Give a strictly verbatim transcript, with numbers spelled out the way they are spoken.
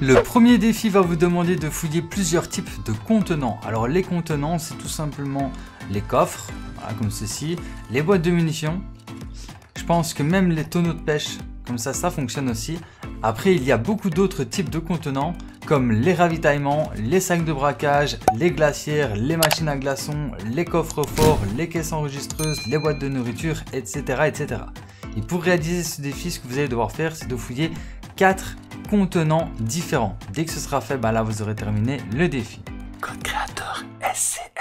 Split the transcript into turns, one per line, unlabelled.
Le premier défi va vous demander de fouiller plusieurs types de contenants. Alors les contenants, c'est tout simplement les coffres, voilà, comme ceci, les boîtes de munitions. Je pense que même les tonneaux de pêche, comme ça, ça fonctionne aussi. Après, il y a beaucoup d'autres types de contenants, comme les ravitaillements, les sacs de braquage, les glacières, les machines à glaçons, les coffres forts, les caisses enregistreuses, les boîtes de nourriture, et cetera et cetera. Et pour réaliser ce défi, ce que vous allez devoir faire, c'est de fouiller quatre contenants différents. Dès que ce sera fait, bah là vous aurez terminé le défi.
Code créateur S C D.